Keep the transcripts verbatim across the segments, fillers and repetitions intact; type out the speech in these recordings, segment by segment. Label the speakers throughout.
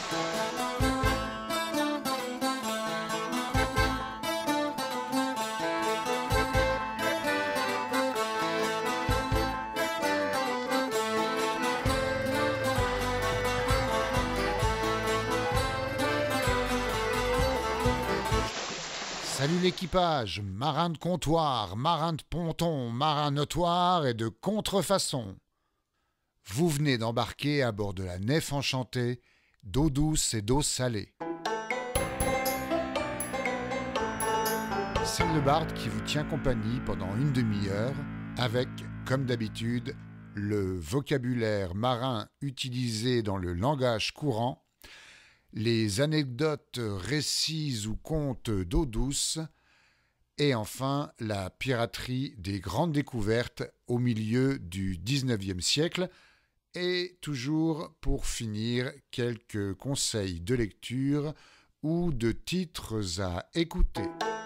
Speaker 1: Salut l'équipage, marin de comptoir, marin de ponton, marin notoire et de contrefaçon. Vous venez d'embarquer à bord de la Nef Enchantée, d'eau douce et d'eau salée. C'est le barde qui vous tient compagnie pendant une demi-heure avec, comme d'habitude, le vocabulaire marin utilisé dans le langage courant, les anecdotes, récits ou contes d'eau douce, et enfin la piraterie des grandes découvertes au milieu du dix-neuvième siècle, et toujours pour finir quelques conseils de lecture ou de titres à écouter.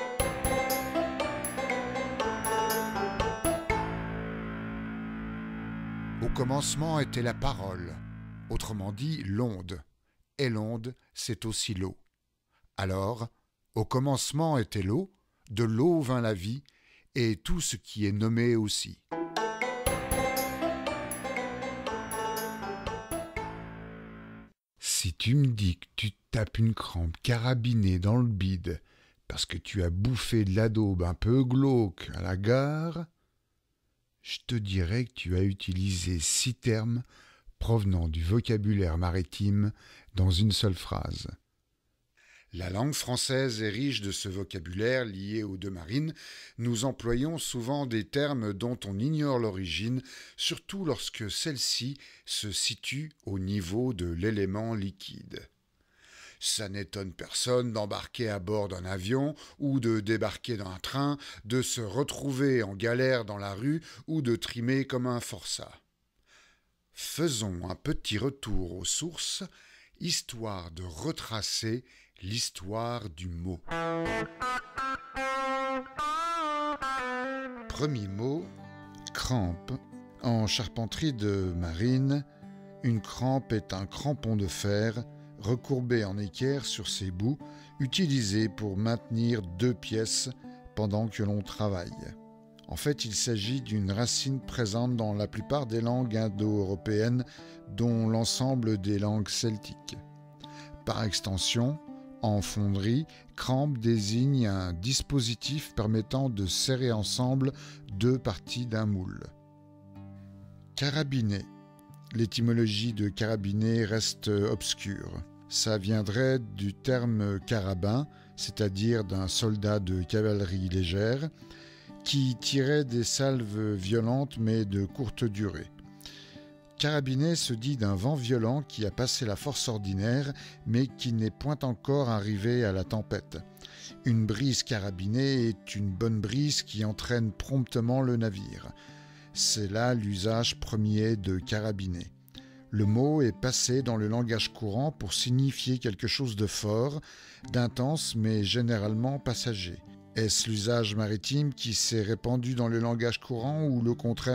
Speaker 1: Au commencement était la parole, autrement dit l'onde. Et l'onde, c'est aussi l'eau. Alors, au commencement était l'eau, de l'eau vint la vie, et tout ce qui est nommé aussi. Si tu me dis que tu tapes une crampe carabinée dans le bide parce que tu as bouffé de la daube un peu glauque à la gare, je te dirais que tu as utilisé six termes provenant du vocabulaire maritime dans une seule phrase. La langue française est riche de ce vocabulaire lié aux deux marines. Nous employons souvent des termes dont on ignore l'origine, surtout lorsque celle-ci se situe au niveau de l'élément liquide. Ça n'étonne personne d'embarquer à bord d'un avion ou de débarquer dans un train, de se retrouver en galère dans la rue ou de trimer comme un forçat. Faisons un petit retour aux sources, histoire de retracer l'histoire du mot. Premier mot, crampe. En charpenterie de marine, une crampe est un crampon de fer recourbé en équerre sur ses bouts, utilisé pour maintenir deux pièces pendant que l'on travaille. En fait, il s'agit d'une racine présente dans la plupart des langues indo-européennes, dont l'ensemble des langues celtiques. Par extension, en fonderie, crampe désigne un dispositif permettant de serrer ensemble deux parties d'un moule. Carabiner. L'étymologie de carabiner reste obscure. Ça viendrait du terme carabin, c'est-à-dire d'un soldat de cavalerie légère, qui tirait des salves violentes mais de courte durée. Carabiner se dit d'un vent violent qui a passé la force ordinaire mais qui n'est point encore arrivé à la tempête. Une brise carabinée est une bonne brise qui entraîne promptement le navire. C'est là l'usage premier de carabiner. Le mot est passé dans le langage courant pour signifier quelque chose de fort, d'intense mais généralement passager. Est-ce l'usage maritime qui s'est répandu dans le langage courant ou le contraire ?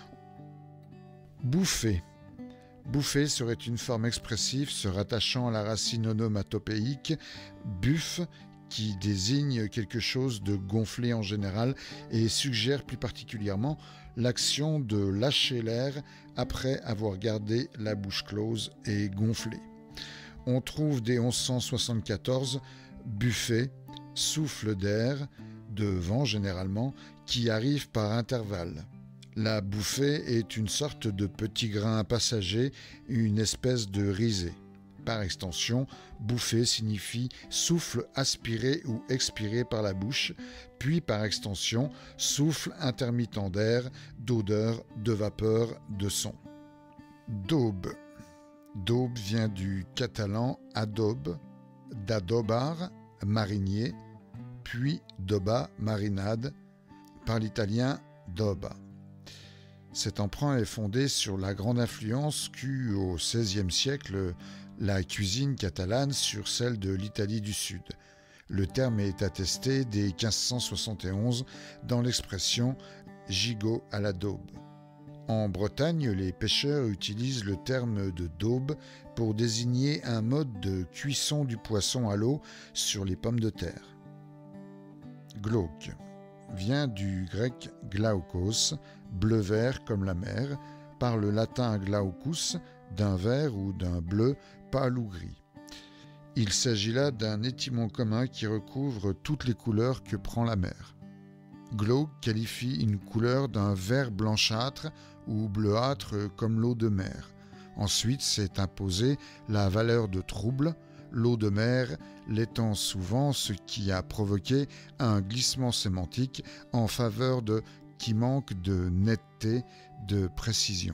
Speaker 1: Bouffer. Bouffer serait une forme expressive se rattachant à la racine onomatopéique buff, qui désigne quelque chose de gonflé en général et suggère plus particulièrement l'action de lâcher l'air après avoir gardé la bouche close et gonflée. On trouve dès onze cent soixante-quatorze buffet, souffle d'air, de vent généralement, qui arrive par intervalles. La bouffée est une sorte de petit grain passager, une espèce de risée. Par extension, bouffer signifie souffle aspiré ou expiré par la bouche, puis par extension, souffle intermittent d'air, d'odeur, de vapeur, de son. Daube. Daube vient du catalan adobe, d'adobar, marinier, puis doba, marinade, par l'italien doba. Cet emprunt est fondé sur la grande influence qu'eut au seizième siècle la cuisine catalane sur celle de l'Italie du Sud. Le terme est attesté dès quinze cent soixante et onze dans l'expression « gigot à la daube ». En Bretagne, les pêcheurs utilisent le terme de daube pour désigner un mode de cuisson du poisson à l'eau sur les pommes de terre. Glauque vient du grec glaukos, bleu-vert comme la mer, par le latin glaucus, d'un vert ou d'un bleu pâle ou gris. Il s'agit là d'un étymon commun qui recouvre toutes les couleurs que prend la mer. Glauque qualifie une couleur d'un vert blanchâtre ou bleuâtre comme l'eau de mer. Ensuite s'est imposée la valeur de trouble, l'eau de mer l'étant souvent, ce qui a provoqué un glissement sémantique en faveur de qui manque de netteté, de précision.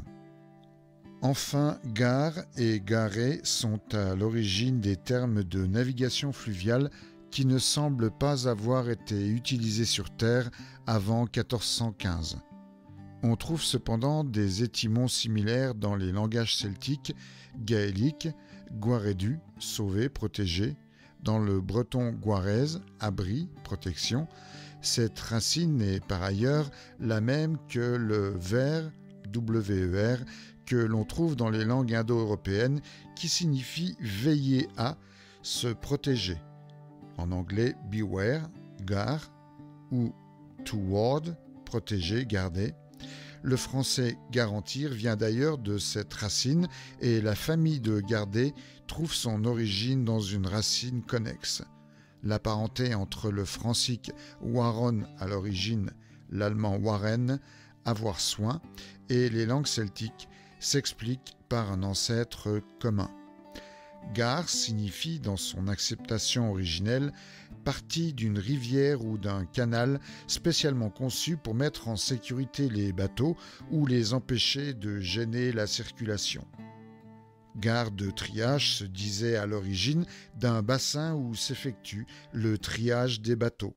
Speaker 1: Enfin, gare et garé sont à l'origine des termes de navigation fluviale qui ne semblent pas avoir été utilisés sur Terre avant quatorze cent quinze. On trouve cependant des étymons similaires dans les langages celtiques, gaéliques, guaredu, sauver, protéger, dans le breton guarez, abri, protection. Cette racine est par ailleurs la même que le ver, W E R, que l'on trouve dans les langues indo-européennes qui signifie veiller à, se protéger. En anglais, beware, gare, ou to ward, protéger, garder. Le français garantir vient d'ailleurs de cette racine et la famille de garder trouve son origine dans une racine connexe. La parenté entre le francique waron à l'origine, l'allemand waren, avoir soin, et les langues celtiques s'explique par un ancêtre commun. Gare signifie dans son acceptation originelle partie d'une rivière ou d'un canal spécialement conçu pour mettre en sécurité les bateaux ou les empêcher de gêner la circulation. Gare de triage se disait à l'origine d'un bassin où s'effectue le triage des bateaux.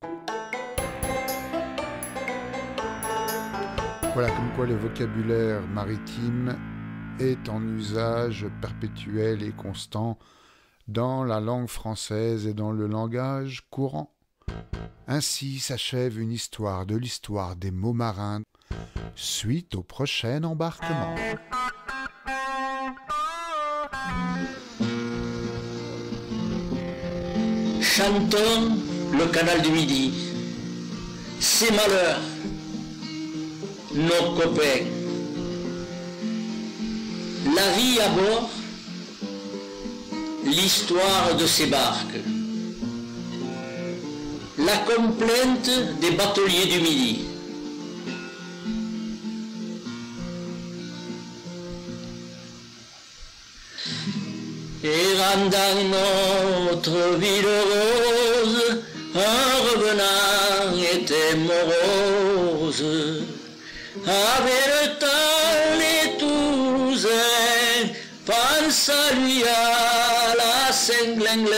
Speaker 1: Voilà comme quoi le vocabulaire maritime est en usage perpétuel et constant dans la langue française et dans le langage courant. Ainsi s'achève une histoire de l'histoire des mots marins, suite au prochain embarquement.
Speaker 2: Chantons le canal du Midi, ses malheurs, nos copains, la vie à bord, l'histoire de ces barques, la complainte des bateliers du Midi. Errant dans notre ville rose, un revenant était morose. Avec le temps, les Toulousains pensent à lui à la Saint-Glinglin.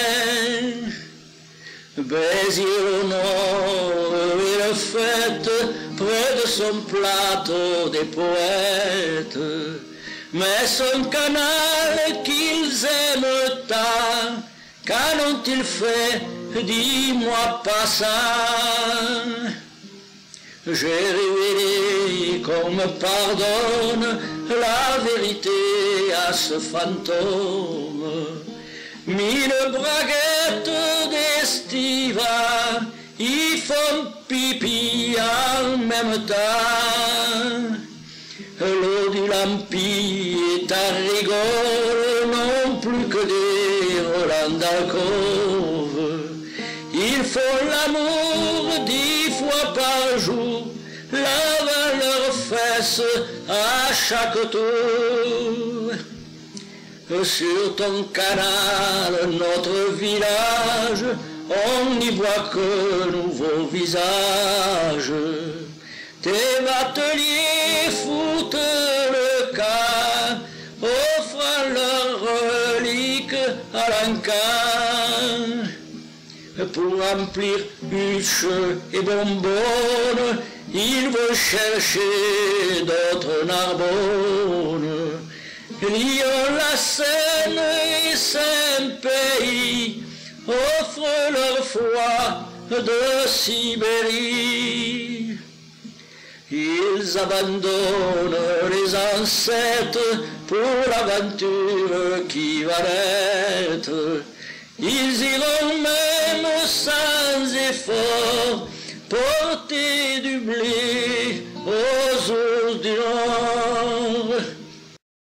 Speaker 2: Béziers au nord et le fête près de son plateau des poètes. Mais son canal qu'ils aiment tant, qu'en ont-ils fait, dis-moi pas ça. J'ai révélé qu'on me pardonne la vérité à ce fantôme. Mille braguettes d'estiva, ils font pipi en même temps. L'eau du Lampi est à rigole, non plus que des Roland d'alcôve. Ils font l'amour dix fois par jour, lavant leurs fesses à chaque tour. Sur ton canal, notre village, on n'y voit que nouveaux visages. Tes bateliers foutent le camp, offrant leurs reliques à l'encan. Pour remplir huches et bonbonnes, ils vont chercher d'autres Narbonne. Lyon, la Seine et Saint-Pays offrent leur foi de Sibérie. Ils abandonnent les ancêtres pour l'aventure qui va naître. Ils iront même sans effort porter du blé